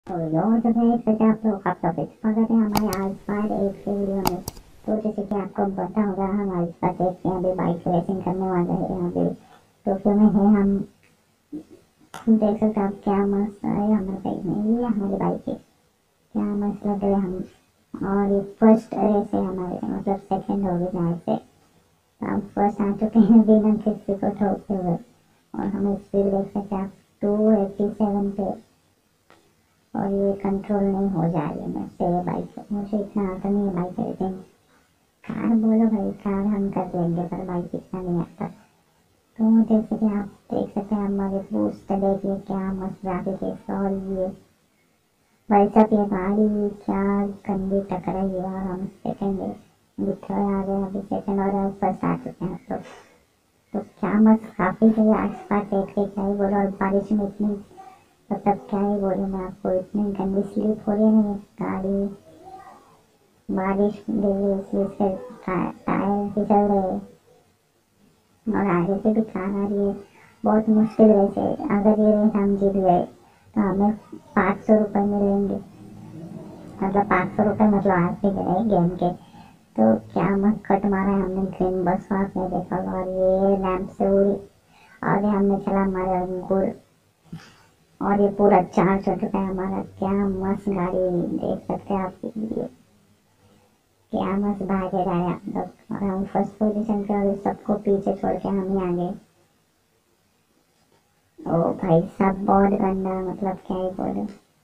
तो गाइस वैसे आप लोग आपका फिर स्वागत है हमारे आज बार एक से वीडियो में। तो जैसे कि आपको पता होगा हम आज पास एक यहाँ पे बाइक रेसिंग करने वाले हैं। यहाँ पे टोक्यो में है। हम देख सकते हैं आप क्या मस्त है हमारे बाइक में। ये हमारी बाइक है, क्या मस्त लग रहा है हम। और ये फर्स्ट रेस है हमारे, मतलब सेकंड हो गई यहाँ से। हम फर्स्ट आ चुके हैं बिना किसी को ठोकते हुए। और हमें स्पीड देख सकते हैं आप 287 पे। और ये कंट्रोल नहीं हो जा रही है मुझसे ये बाइक। मुझे इतना आता नहीं है बाइक रेसिंग। कार बोलो भाई, कार हम कर लेंगे पर बाइक इतना नहीं आता। तो जैसे कि आप देख सकते हैं हमारे बूस्ट देखिए क्या मस्त ग्राफिक है। और ये भाई साहब ये गाड़ी क्या गंदी टकराई है। और हम सेकेंड थर्ड आ गए, अभी सेकेंड और फर्स्ट आ चुके हैं। तो क्या मस्त काफी है आस पास देख के क्या ही बोलो। और बारिश में इतनी, मतलब क्या ही बोलूँ मैं आपको, इतनी गंदी स्लिप हो रही है ना गाड़ी। बारिश गिरी इसलिए इसके टायर फिसल रहे और आगे से भी कार आ रही है। बहुत मुश्किल वैसे, अगर ये रेस हम जीत गए तो हमें 500 रुपये मिलेंगे। मतलब 500 रुपये मतलब आज भी गए गेम के। तो क्या मस्त कट मारा है हमने ग्रीन बस आपने देखा। और ये लैंप से उड़ी और ये हमने चला हमारा गुड़। और ये पूरा चार्ज हो चुका है हमारा। क्या मस्त गाड़ी देख सकते हैं आप, ये क्या मस्त भागे रहा है आप लोग। और हम फर्स्ट पोजीशन पे और सबको पीछे छोड़ के हम ही आगे। ओ भाई सब बहुत गंदा, मतलब क्या ही बोले।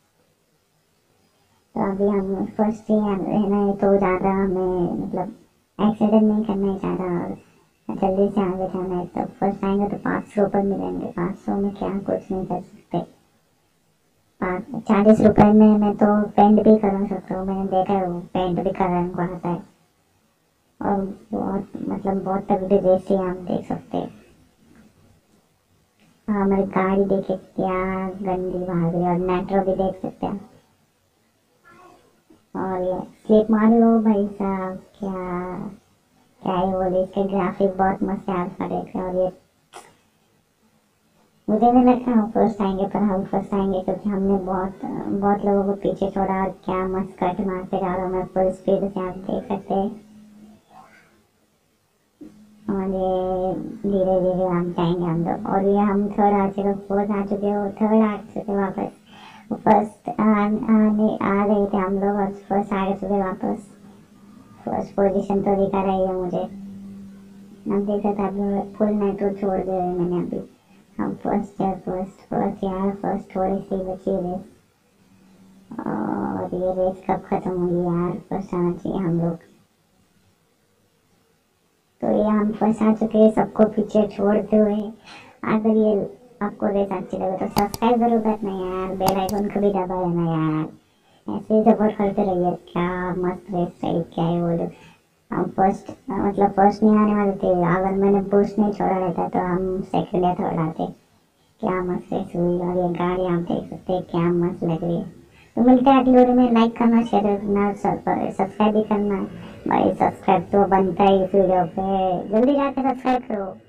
तो अभी हम फर्स्ट ही रहना है तो ज़्यादा हमें, मतलब एक्सीडेंट नहीं करना है ज़्यादा और जल्दी से आगे जाना है। तो फर्स्ट आएंगे तो 500 रुपये मिलेंगे। 500 में क्या कुछ नहीं कर सकते। 40 रुपए में मैं तो पेंट भी करा सकता हूँ। मैंने देखा है वो पेंट भी कराने को आता है। और बहुत, मतलब बहुत तगड़ी रेस है, आप देख सकते हैं। हमारी गाड़ी देखे क्या गंदी भाग रही है। और मेट्रो भी देख सकते हैं। और ये स्लिप मार लो भाई साहब, क्या क्या ही बोले। इसके ग्राफिक बहुत मस्त है, आपका देख रहे हैं। और ये मुझे नहीं लगता हम फर्स्ट आएंगे, पर हम फर्स्ट आएंगे क्योंकि हमने बहुत बहुत लोगों को पीछे छोड़ा। और क्या मस्त कट मारते जा रहा हूँ मैं फुल स्पीड से, आप देख सकते हैं। और ये धीरे धीरे हम जाएंगे हम लोग। और ये हम थर्ड आ चुके, फोर्थ आ चुके हो, थर्ड आ चुके वापस। फर्स्ट आने आ गए थे हम लोग और फर्स्ट आ चुके वापस। फर्स्ट पोजीशन तो दिखा रही है मुझे। अब देख सकते हैं फुल नाइट्रो छोड़ दिया है मैंने अभी। हम फर्स्ट यार, फर्स्ट यार, फर्स्ट थोड़ी सी बची रेस। और ये रेस कब खत्म होगी यार, फर्स्ट आना चाहिए हम लोग। तो ये हम फर्स्ट आ चुके हैं सबको पीछे छोड़ते हुए। अगर ये आपको रेस अच्छी लगे तो सब्सक्राइब जरूर करना यार, बेल आइकन को भी दबा देना यार। ऐसे ही सपोर्ट करते रहिए। क्या मस्त रेस रही, क्या ही बोलो। हम फर्स्ट, मतलब फर्स्ट नहीं आने वाले थे। अगर मैंने बूस्ट नहीं छोड़ा रहता तो हम सेकंड या थर्ड आते। क्या मस्त रेस हुई। और ये गाड़ी आप देख सकते हैं क्या मस्त लग रही है। तो मिलते हैं अगली वीडियो में। लाइक करना, शेयर करना, सब्सक्राइब भी करना। भाई सब्सक्राइब तो बनता है इस वीडियो पे, जल्दी जाके सब्सक्राइब करो।